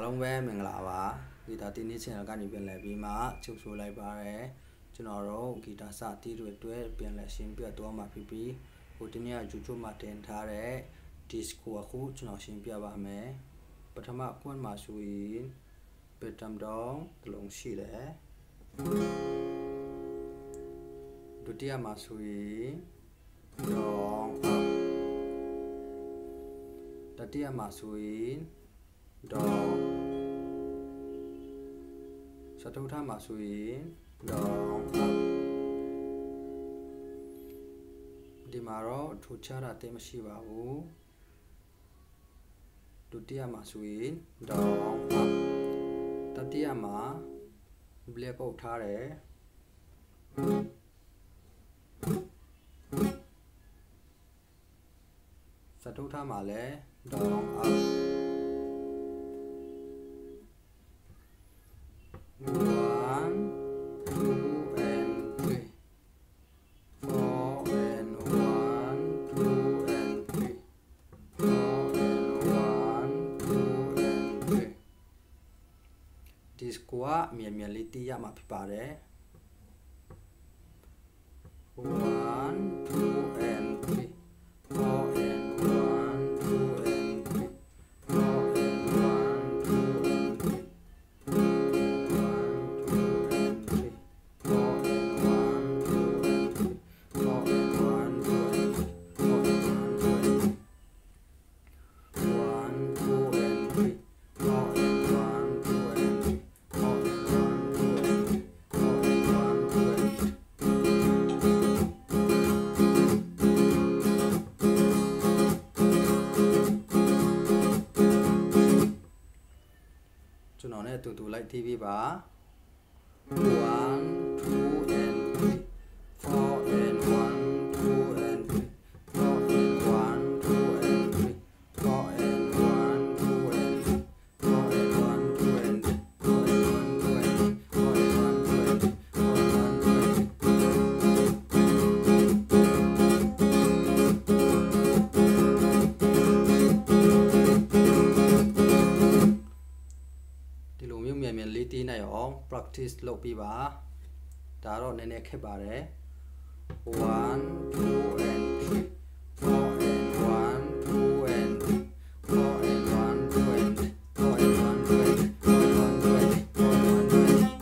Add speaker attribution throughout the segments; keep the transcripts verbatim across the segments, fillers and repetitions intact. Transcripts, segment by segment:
Speaker 1: long ve menglava kita tini channel kan iben le bi ma chuk so lai ba re chuno ro kita sa ti twe twe pian le shin pya to ma phi pi ho tini ya YouTube ma tin tha de disc ko khu chuno shin pya ba me pathama kwan ma so yin petam dong tlong shi de dutiya ma so yin dong up tatiya ma so yin dong Satutha ma so yin dong up ဒီမှာတော့ထူခြားတာတိတ်မရှိပါဘူးဒုတိယမှာဆိုရင် down up တတိယမှာ black ပုတ်ထားတယ်စတုထမှာလည်း down up one two and three four and one two and three four and one two and three ဒီစကွာမြန်မြန်လေးတီးရမှာဖြစ်ပါတယ် one two and three four and one two and three four and one two and threeကျွန်တော်နဲ့အတူတူလိုက်တီးပြပါ one two and three four and one two and three four and one two and three four and one two and three four and one two and three four and one two and three four and one two and three four and one two and three ဒီလိုမျိုးမြန်မြန်လေးတီးနိုင်အောင် practice လုပ်ပြီးပါဒါတော့နည်းနည်းခက်ပါတယ် one two and three four and one two and three four and one two and three four and one two and three four and one two and three four and one two and three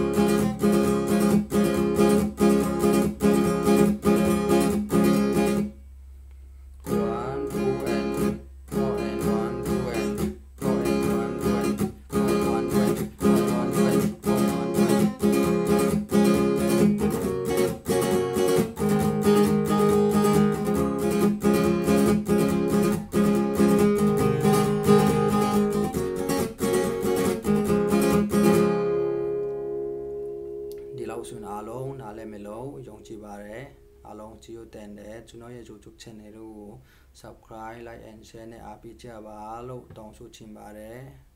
Speaker 1: one two and three four and one two and three four and one two and three four and one two and three four and one two and three four and one two and threeဒီလောက်ဆိုရင်အားလုံးနားလည်မလို့ယုံကြည်ပါတယ်အားလုံးကြည့်ရတဲ့နဲ့ကျွန်တော်ရဲ့ YouTube channel ကို subscribe like and share နဲ့အားပေးကြပါလို့တောင်းဆိုချင်ပါတယ်